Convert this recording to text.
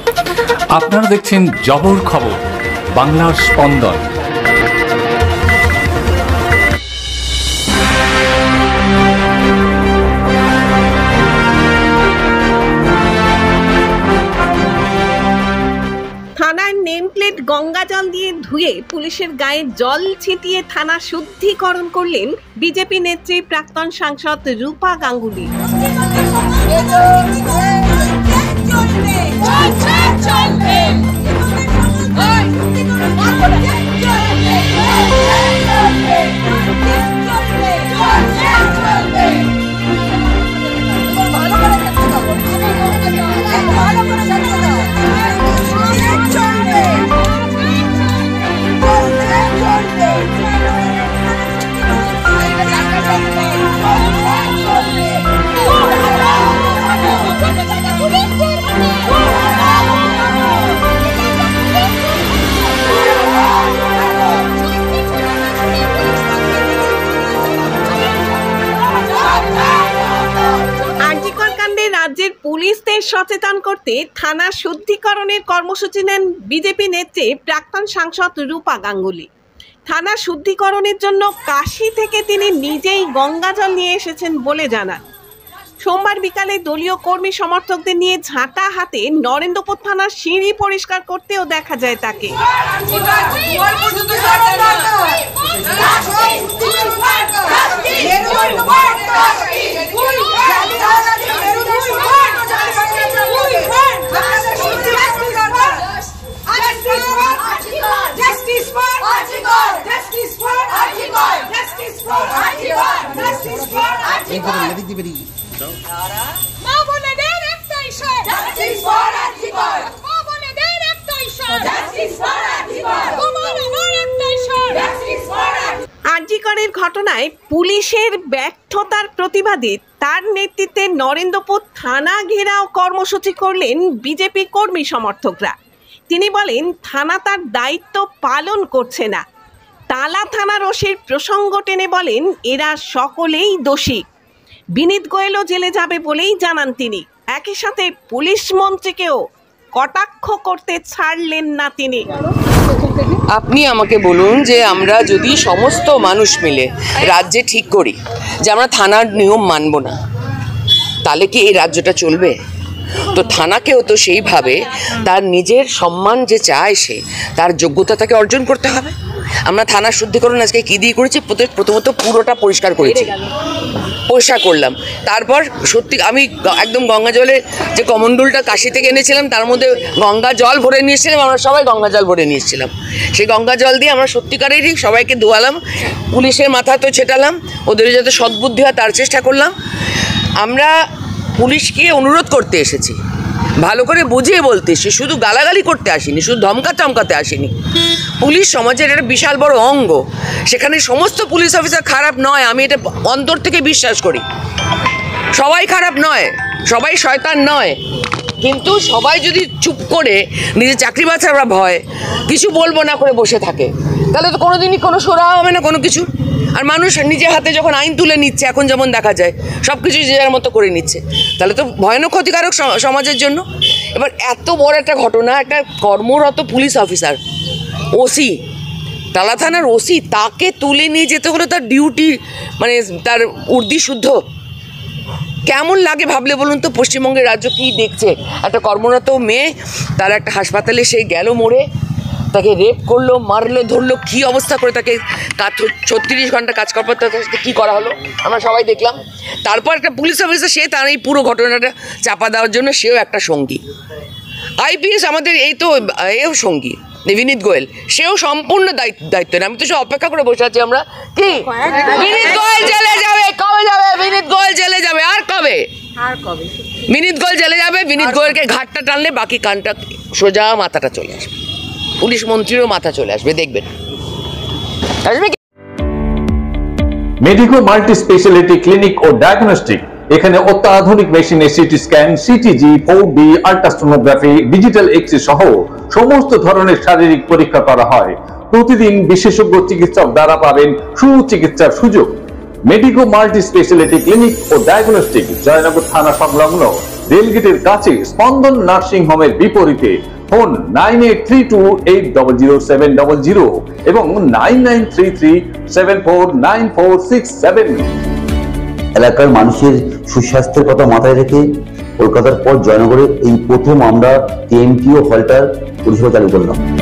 আপনারা দেখছেন জবর খবর, বাংলার স্পন্দন। থানার নেম প্লেট গঙ্গা জল দিয়ে ধুয়ে পুলিশের গায়ে জল ছিটিয়ে থানা শুদ্ধিকরণ করলেন বিজেপি নেত্রী প্রাক্তন সাংসদ রূপা গাঙ্গুলি। রাজ্যের পুলিশদের সচেতন করতে থানা শুদ্ধিকরণের কর্মসূচি নেন বিজেপি নেত্রী প্রাক্তন সাংসদ রূপা গাঙ্গুলি। থানা শুদ্ধিকরণের জন্য কাশী থেকে তিনি নিজেই গঙ্গা জল নিয়ে এসেছেন বলে জানান। সোমবার বিকালে দলীয় কর্মী সমর্থকদের নিয়ে ঝাঁটা হাতে নরেন্দ্রপুর থানার সিঁড়ি পরিষ্কার করতেও দেখা যায় তাকে। আরজিকরের ঘটনায় পুলিশের ব্যর্থতার প্রতিবাদে তার নেতৃত্বে নরেন্দ্রপুর থানা ঘেরাও কর্মসূচি করলেন বিজেপি কর্মী সমর্থকরা। তিনি বলেন, থানা তার দায়িত্ব পালন করছে না। তালা থানার ওসির প্রসঙ্গ টেনে বলেন, এরা সকলেই দোষী। বিনীত গোয়েলও জেলে যাবে বলেই জানান তিনি। একই সাথে পুলিশ মন্ত্রীকেও কটাক্ষ করতে ছাড়লেন না তিনি। আপনি আমাকে বলুন যে আমরা যদি সমস্ত মানুষ মিলে রাজ্যে ঠিক করি যে আমরা থানার নিয়ম মানব না, তাহলে কি এই রাজ্যটা চলবে? তো থানাকেও তো সেইভাবে তার নিজের সম্মান যে চায় সে তার যোগ্যতা তাকে অর্জন করতে হবে। আমরা থানার শুদ্ধিকরণ আজকে কী দিয়ে করেছি? প্রথমত পুরোটা পরিষ্কার করেছি, পরিষ্কার করলাম। তারপর সত্যি আমি একদম গঙ্গা জলের যে কমণ্ডলটা কাশি থেকে এনেছিলাম তার মধ্যে গঙ্গা জল ভরে নিয়েছিলাম, আমরা সবাই গঙ্গা জল ভরে নিয়েছিলাম। সেই গঙ্গা জল দিয়ে আমরা সত্যিকারেরই সবাইকে ধোয়ালাম, পুলিশের মাথা তো ছেটালাম, ওদের যাতে সদ্বুদ্ধি হয় তার চেষ্টা করলাম। আমরা পুলিশকে অনুরোধ করতে এসেছি, ভালো করে বুঝিয়ে বলতে এসেছি, শুধু গালাগালি করতে আসিনি, শুধু ধমকা চমকাতে আসিনি। পুলিশ সমাজের একটা বিশাল বড় অঙ্গ, সেখানে সমস্ত পুলিশ অফিসার খারাপ নয়, আমি এটা অন্তর থেকে বিশ্বাস করি। সবাই খারাপ নয়, সবাই শয়তান নয়, কিন্তু সবাই যদি চুপ করে নিজের চাকরি বাঁচার ভয় কিছু বলবো না করে বসে থাকে, তাহলে তো কোনোদিনই কোনো সোরা হবে না কোনো কিছু। আর মানুষ নিজের হাতে যখন আইন তুলে নিচ্ছে, এখন যেমন দেখা যায় সব কিছু যে যার মতো করে নিচ্ছে, তাহলে তো ভয়ানক ক্ষতিকারক সমাজের জন্য। এবার এত বড় একটা ঘটনা, একটা কর্মরত পুলিশ অফিসার, ওসি, তালা থানার ওসি, তাকে তুলে নিয়ে যেতে হলো তার ডিউটি, মানে তার উর্দি শুদ্ধ। কেমন লাগে ভাবলে বলুন তো? পশ্চিমবঙ্গের রাজ্য কী দেখছে? একটা কর্মরত মেয়ে, তার একটা হাসপাতালে সে গেল মরে, তাকে রেপ করলো, মারলো, ধরলো, কী অবস্থা করে তাকে 36 ঘন্টা কাজ করার পর তাকে কী করা হলো আমরা সবাই দেখলাম। তারপর একটা পুলিশ অফিসার, সে তার এই পুরো ঘটনাটা চাপা দেওয়ার জন্য সেও একটা সঙ্গী। আইপিএস আমাদের এই তো এও সঙ্গী বিনীত গোয়েল, সেও সম্পূর্ণ দায়িত্ব নেই। আমি তো সব অপেক্ষা করে বসে আছি, আমরা কি বিনীত গোয়েল জেলে যাবে, কবে যাবে বিনীত গোয়েল জেলে যাবে, আর কবে বিনীত গোয়েল জেলে যাবে? বিনীত গোয়েলকে ঘাটটা টানলে বাকি কানটা সোজা মাথাটা চলে আসবে, পুলিশ মন্ত্রীরও মাথা চলে আসবে, দেখবেন। মেডিকো মাল্টি স্পেশালিটি ক্লিনিক ও ডায়াগনস্টিক, এখানে অত্যাধুনিক মেশিনে CT scan, CTG, 4D, ultrasonography, digital x-ray সহ সমস্ত ধরনের শারীরিক পরীক্ষা করা হয়। প্রতিদিন বিশেষজ্ঞ চিকিৎসক দ্বারা পাবেন সুচিকিৎসার সুযোগ। মেডিকো মাল্টি স্পেশালিটি ক্লিনিক ও ডায়াগনস্টিক, জয়নগর থানা সংলগ্ন রেলগেটের কাছে স্পন্দন নার্সিং হোমের বিপরীতে। ফোন 9832800700 এবং 9933749467। এলাকার মানুষের সুস্বাস্থ্যের কথা মাথায় রেখে কলকাতার পর জয়নগরে এই প্রথম আমরা টিএমটিও হলটার পরিষেবা চালু করলাম।